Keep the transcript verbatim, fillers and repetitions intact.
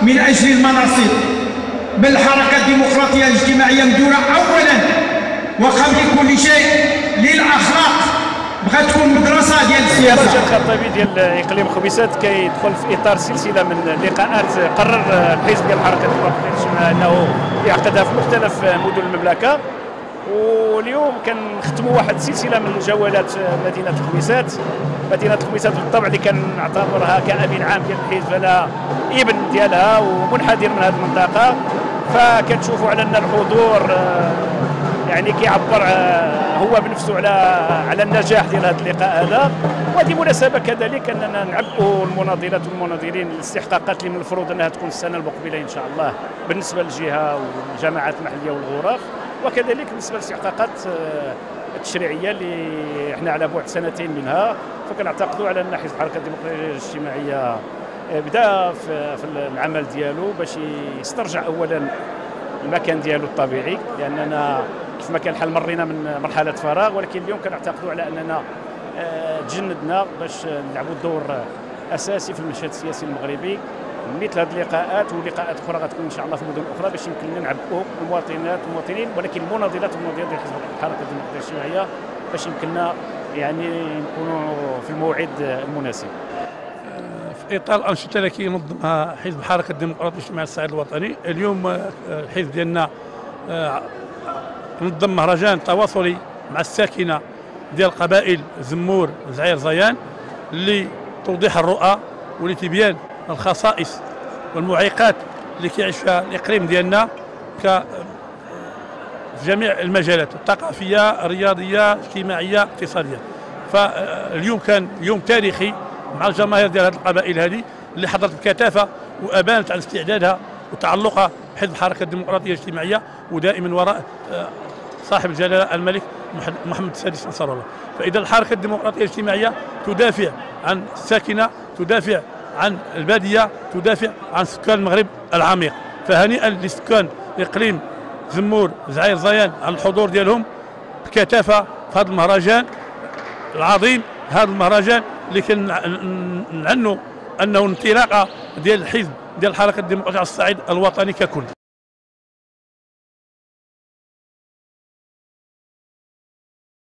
من اجل المناصب، بل الحركه الديمقراطيه الاجتماعيه مدوره اولا وقبل كل شيء للاخلاق، بغات تكون مدرسه ديال السياسه. الخرج الخطابي ديال اقليم خبيسات كيدخل في اطار سلسله من اللقاءات قرر الحزب ديال الحركه الديمقراطيه الاجتماعيه انه يعقدها في مختلف مدن المملكه، واليوم كنختموا واحد السلسله من جولات مدينه خبيسات. مدينه خبيسات بالطبع اللي كنعتبرها كامين عام ديال الحزب، انا ابن ديالها ومنحدر من هذه المنطقه، فكتشوفوا على ان الحضور يعني كيعبر هو بنفسه على على النجاح ديال هذا اللقاء هذا. وهذه مناسبه كذلك اننا نعبئوا المناضلات والمناضلين الاستحقاقات اللي من المفروض انها تكون السنه المقبله ان شاء الله بالنسبه للجهه والجماعات المحليه والغرف، وكذلك بالنسبه للاستحقاقات التشريعيه اللي احنا على بعد سنتين منها. فكنعتقدوا على ان حزب الحركه الديمقراطيه الاجتماعيه بدا في العمل ديالو باش يسترجع اولا المكان ديالو الطبيعي، لاننا كيف ما كان الحال مرينا من مرحله فراغ، ولكن اليوم كنعتقدوا على اننا تجندنا باش نلعبوا دور اساسي في المشهد السياسي المغربي مثل هذه اللقاءات ولقاءات اخرى غتكون ان شاء الله في مدن اخرى باش يمكن لنا نعبئوا المواطنات والمواطنين، ولكن المناضلات والمناضلين ديال حزب الحركه الديمقراطيه الاجتماعيه باش يمكن لنا يعني نكونوا في الموعد المناسب. في اطار الانشطه اللي كينظمها حزب الحركه الديمقراطيه الاجتماعيه الصعيد الوطني، اليوم الحزب ديالنا نظم مهرجان تواصلي مع الساكنه ديال قبائل زمور زعير زيان اللي توضيح الرؤى ولتبيان الخصائص والمعيقات اللي كيعيش فيها الاقليم ديالنا ك في جميع المجالات الثقافيه الرياضيه الاجتماعيه الاقتصاديه. فاليوم كان يوم تاريخي مع الجماهير ديال هذه القبائل هذه اللي حضرت بكثافه وابانت على استعدادها وتعلقها بحزب الحركه الديمقراطيه الاجتماعيه، ودائما وراء صاحب الجلاله الملك محمد السادس نصر الله. فاذا الحركه الديمقراطيه الاجتماعيه تدافع عن الساكنه، تدافع عن الباديه، تدافع عن سكان المغرب العميق. فهنيئا لسكان اقليم زمور زعير زيان عن الحضور ديالهم بكثافه في هذا المهرجان العظيم، هذا المهرجان اللي كنعنوا انه انطلاقه ديال الحزب ديال الحركه الديمقراطيه على الصعيد الوطني ككل.